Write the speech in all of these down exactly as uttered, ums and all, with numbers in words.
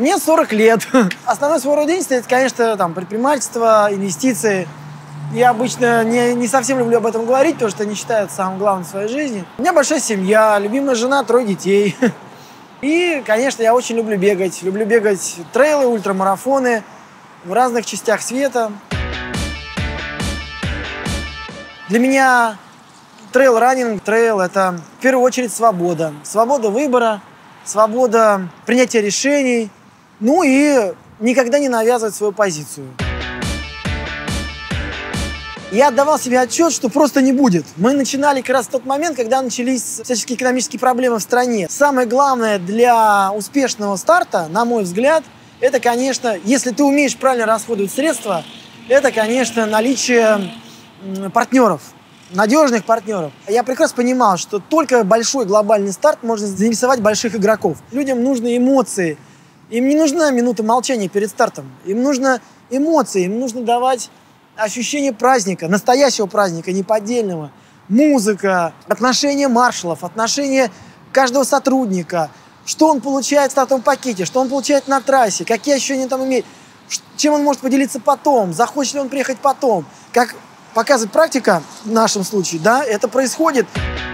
Мне сорок лет. Основной свой род деятельности – это, конечно, там, предпринимательство, инвестиции. Я обычно не, не совсем люблю об этом говорить, потому что не считаю это самым главным в своей жизни. У меня большая семья, любимая жена, трое детей. И, конечно, я очень люблю бегать. Люблю бегать трейлы, ультрамарафоны в разных частях света. Для меня трейл-раннинг, трейл – это в первую очередь свобода. Свобода выбора, свобода принятия решений, ну и никогда не навязывать свою позицию. Я отдавал себе отчет, что просто не будет. Мы начинали как раз в тот момент, когда начались всяческие экономические проблемы в стране. Самое главное для успешного старта, на мой взгляд, это, конечно, если ты умеешь правильно расходовать средства, это, конечно, наличие партнеров, надежных партнеров. Я прекрасно понимал, что только большой глобальный старт может заинтересовать больших игроков. Людям нужны эмоции. Им не нужна минута молчания перед стартом. Им нужны эмоции, им нужно давать ощущение праздника, настоящего праздника, неподдельного. Музыка, отношения маршалов, отношения каждого сотрудника. Что он получает в стартовом пакете, что он получает на трассе, какие ощущения он там имеет, чем он может поделиться потом, захочет ли он приехать потом. Как показывает практика в нашем случае, да, это происходит.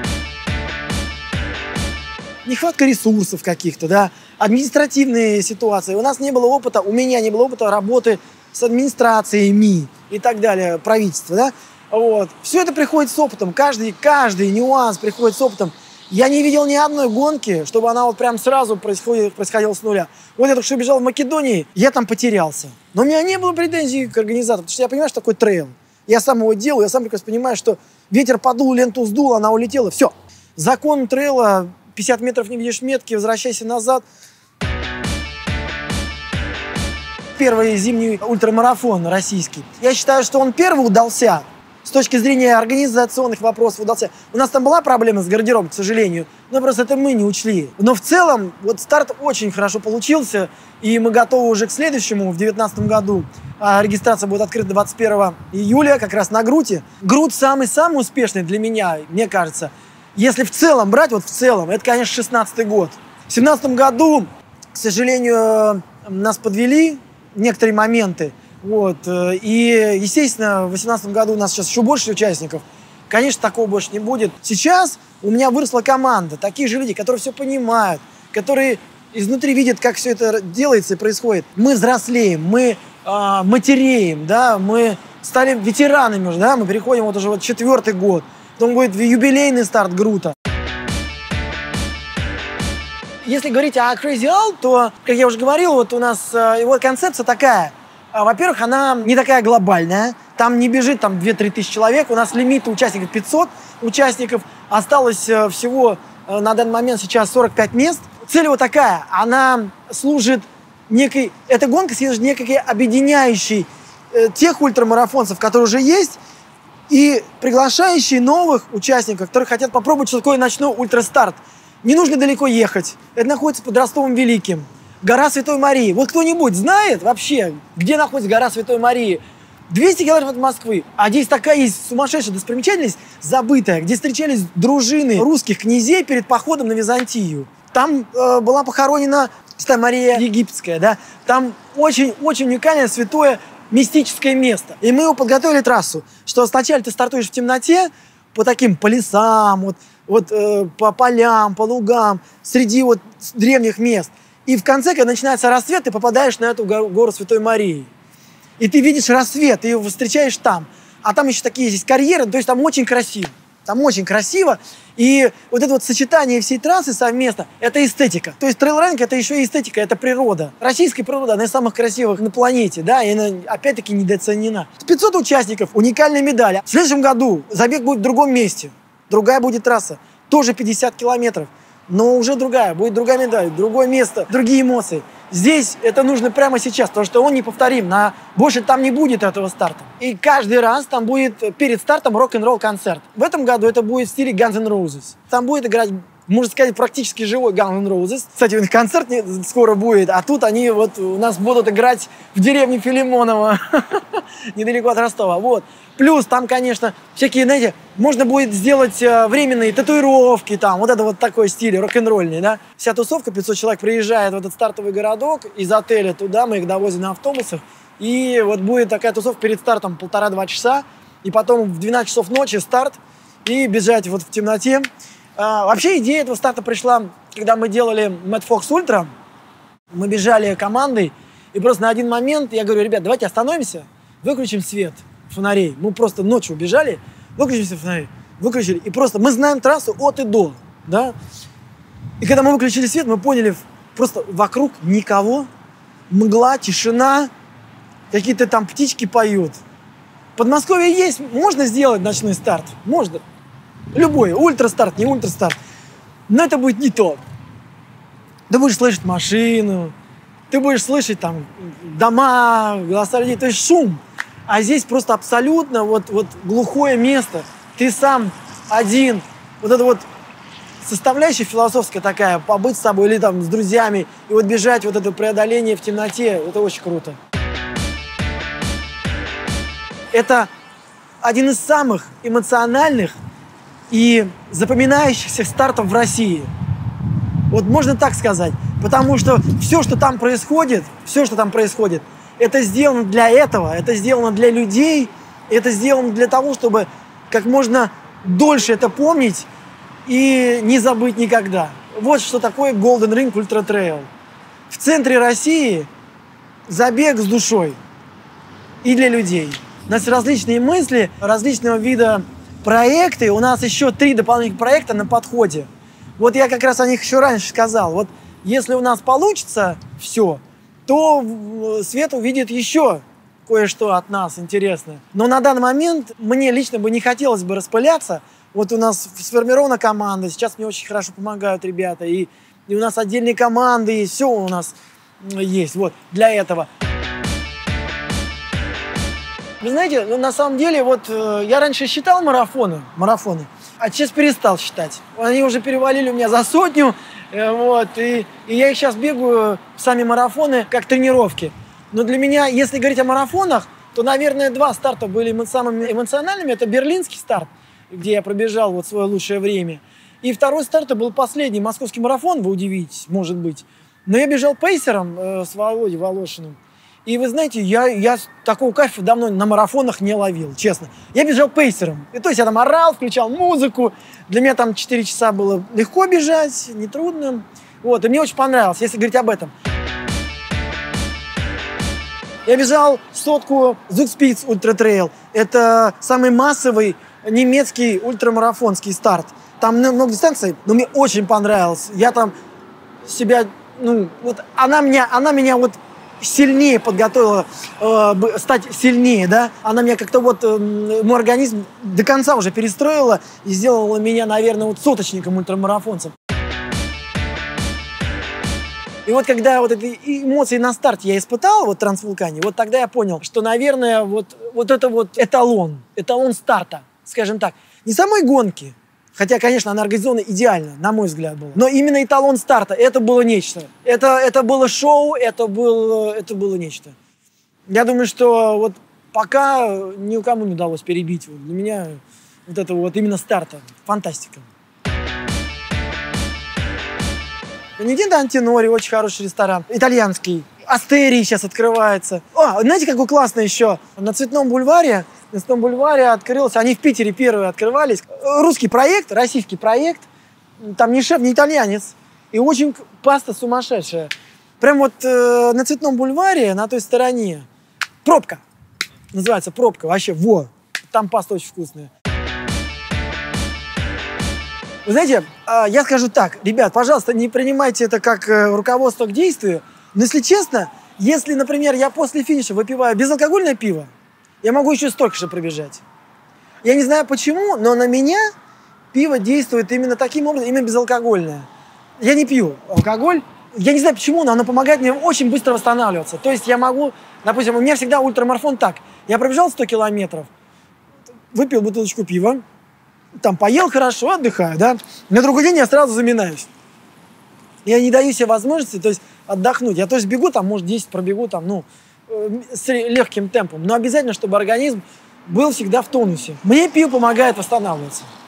Нехватка ресурсов каких-то, да, административные ситуации. У нас не было опыта, у меня не было опыта работы с администрациями и так далее, правительства, да. Вот. Все это приходит с опытом, каждый, каждый нюанс приходит с опытом. Я не видел ни одной гонки, чтобы она вот прям сразу происходила с нуля. Вот я только что бежал в Македонии, я там потерялся. Но у меня не было претензий к организатору, потому что я понимаю, что такое трейл. Я сам его делаю, я сам прекрасно понимаю, что ветер подул, ленту сдул, она улетела, все. Закон трейла, пятьдесят метров не видишь метки, возвращайся назад. Первый зимний ультрамарафон российский. Я считаю, что он первый удался. С точки зрения организационных вопросов удался. У нас там была проблема с гардеробом, к сожалению, но просто это мы не учли. Но в целом вот старт очень хорошо получился, и мы готовы уже к следующему, в две тысячи девятнадцатом году. А регистрация будет открыта двадцать первого июля, как раз на Груте. Грут самый-самый успешный для меня, мне кажется. Если в целом брать, вот в целом, это, конечно, шестнадцатый год. В две тысячи семнадцатом году, к сожалению, нас подвели некоторые моменты. Вот. И, естественно, в две тысячи восемнадцатом году у нас сейчас еще больше участников. Конечно, такого больше не будет. Сейчас у меня выросла команда, такие же люди, которые все понимают, которые изнутри видят, как все это делается и происходит. Мы взрослеем, мы э, матереем, да, мы стали ветеранами уже, да, мы переходим вот уже вот четвертый год. Потом будет юбилейный старт Грута. Если говорить о Crazy Al, то, как я уже говорил, вот у нас э, его концепция такая. Во-первых, она не такая глобальная. Там не бежит там две-три тысячи человек. У нас лимит участников пятьсот участников. Осталось всего на данный момент сейчас сорок пять мест. Цель вот такая. Она служит некой... Эта гонка служит некой объединяющей тех ультрамарафонцев, которые уже есть, и приглашающей новых участников, которые хотят попробовать, что такое ночной ультрастарт. Не нужно далеко ехать. Это находится под Ростовом Великим. Гора Святой Марии. Вот кто-нибудь знает вообще, где находится гора Святой Марии? двести километров от Москвы. А здесь такая есть сумасшедшая достопримечательность, забытая, где встречались дружины русских князей перед походом на Византию. Там э, была похоронена Святая Мария Египетская, да? Там очень-очень уникальное святое мистическое место. И мы его подготовили трассу, что сначала ты стартуешь в темноте, по таким по лесам, вот, вот, э, по полям, по лугам, среди вот древних мест. И в конце, когда начинается рассвет, ты попадаешь на эту гору, гору Святой Марии. И ты видишь рассвет, ты его встречаешь там. А там еще такие здесь карьеры, то есть там очень красиво. Там очень красиво. И вот это вот сочетание всей трассы совместно, это эстетика. То есть трейл-раннинг – это еще и эстетика, это природа. Российская природа, она из самых красивых на планете, да, и она опять-таки недооценена. пятьсот участников, уникальная медаль. В следующем году забег будет в другом месте. Другая будет трасса, тоже пятьдесят километров. Но уже другая, будет другая медаль, другое место, другие эмоции. Здесь это нужно прямо сейчас, потому что он неповторим, на... больше там не будет этого старта. И каждый раз там будет перед стартом рок-н-ролл концерт. В этом году это будет в стиле Guns N' Roses. Там будет играть можно сказать, практически живой Guns N' Roses. Кстати, у них концерт скоро будет, а тут они вот у нас будут играть в деревне Филимонова, недалеко от Ростова. Вот. Плюс там, конечно, всякие, знаете, можно будет сделать временные татуировки, там, вот это вот такой стиль рок-н-ролльный, да. Вся тусовка, пятьсот человек приезжает в этот стартовый городок из отеля туда, мы их довозим на автобусах, и вот будет такая тусовка перед стартом полтора-два часа, и потом в двенадцать часов ночи старт, и бежать вот в темноте. А, вообще идея этого старта пришла, когда мы делали Mad Fox Ultra, мы бежали командой, и просто на один момент я говорю: ребят, давайте остановимся, выключим свет фонарей. Мы просто ночью бежали, выключили все фонари, выключили, и просто мы знаем трассу от и до, да. И когда мы выключили свет, мы поняли, просто вокруг никого, мгла, тишина, какие-то там птички поют. В Подмосковье есть, можно сделать ночной старт, можно. Любой, ультрастарт, не ультрастарт. Но это будет не то. Ты будешь слышать машину, ты будешь слышать там дома, голоса людей, то есть шум. А здесь просто абсолютно вот, вот глухое место. Ты сам один. Вот это вот составляющая философская такая, побыть с собой или там с друзьями, и вот бежать вот это преодоление в темноте, это очень круто. Это один из самых эмоциональных и запоминающихся стартов в России. Вот можно так сказать. Потому что все, что там происходит, все, что там происходит, это сделано для этого, это сделано для людей, это сделано для того, чтобы как можно дольше это помнить и не забыть никогда. Вот что такое Golden Ring Ultra Trail. В центре России забег с душой и для людей. У нас различные мысли, различного вида проекты. У нас еще три дополнительных проекта на подходе. Вот я как раз о них еще раньше сказал. Вот если у нас получится все, то свет увидит еще кое-что от нас интересное. Но на данный момент мне лично бы не хотелось бы распыляться. Вот у нас сформирована команда, сейчас мне очень хорошо помогают ребята, и, и у нас отдельные команды есть, все у нас есть вот для этого. Вы знаете, ну, на самом деле, вот э, я раньше считал марафоны, марафоны, а сейчас перестал считать. Они уже перевалили у меня за сотню, э, вот, и, и я их сейчас бегаю, сами марафоны, как тренировки. Но для меня, если говорить о марафонах, то, наверное, два старта были самыми эмоциональными. Это берлинский старт, где я пробежал вот свое лучшее время. И второй старт был последний, московский марафон, вы удивитесь, может быть. Но я бежал пейсером э, с Володей Волошиным. И вы знаете, я, я такого кайфа давно на марафонах не ловил, честно. Я бежал пейсером. И то есть я там орал, включал музыку. Для меня там четыре часа было легко бежать, нетрудно. Вот, и мне очень понравилось, если говорить об этом. Я бежал сотку Zugspitze Ultra Trail. Это самый массовый немецкий ультрамарафонский старт. Там много дистанций, но мне очень понравилось. Я там себя, ну, вот она меня, она меня вот сильнее подготовила, э, стать сильнее, да. Она меня как-то вот, э, мой организм до конца уже перестроила и сделала меня, наверное, вот соточником, ультрамарафонцем. И вот когда вот эти эмоции на старте я испытал, вот трансвулкане, вот тогда я понял, что, наверное, вот, вот это вот эталон, эталон старта, скажем так. Не самой гонки, хотя, конечно, она организована идеально, на мой взгляд, была. Но именно эталон старта, это было нечто. Это, это было шоу, это было, это было нечто. Я думаю, что вот пока никому не удалось перебить вот, для меня вот это вот именно старта. Фантастика. Нинтендо Антинори, очень хороший ресторан, итальянский. Астерий сейчас открывается. О, знаете, какой классный еще? На Цветном бульваре, на Цветном бульваре открылся, они в Питере первые открывались. Русский проект, российский проект. Там ни шеф, ни итальянец. И очень паста сумасшедшая. Прям вот э, на Цветном бульваре, на той стороне. Пробка. Называется пробка. Вообще, во. Там паста очень вкусная. Вы знаете, я скажу так, ребят, пожалуйста, не принимайте это как руководство к действию, но если честно, если, например, я после финиша выпиваю безалкогольное пиво, я могу еще столько же пробежать. Я не знаю почему, но на меня пиво действует именно таким образом, именно безалкогольное. Я не пью алкоголь, я не знаю почему, но оно помогает мне очень быстро восстанавливаться. То есть я могу, допустим, у меня всегда ультрамарафон так, я пробежал сто километров, выпил бутылочку пива, там поел хорошо, отдыхаю, да. На другой день я сразу заминаюсь. Я не даю себе возможности, то есть, отдохнуть. Я то есть бегу, там, может, десять пробегу, там, ну, с легким темпом. Но обязательно, чтобы организм был всегда в тонусе. Мне пиво помогает восстанавливаться.